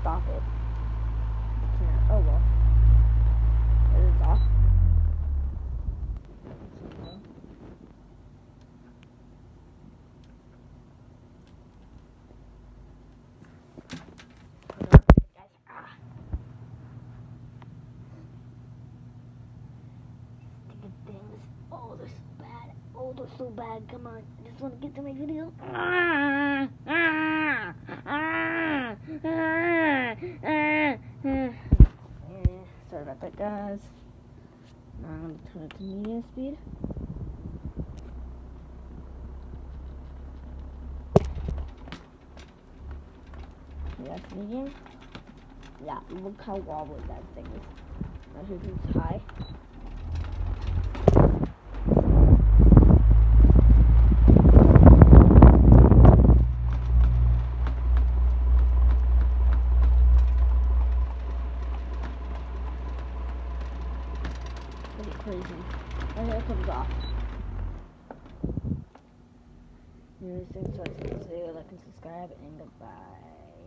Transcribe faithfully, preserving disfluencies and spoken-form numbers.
stop it. Can't. Oh well. It is off. Things. Oh, they're so bad. Oh, they're so bad. Come on. I just want to get to my video. Ah, ah, ah, ah, ah, ah. Sorry about that, guys. Now I'm going to turn it to medium speed. Yes, medium. Yeah, look how wobbly that thing is. Now here's it's high. Pretty crazy. And here it comes off. Here's things, so I say like and subscribe and goodbye.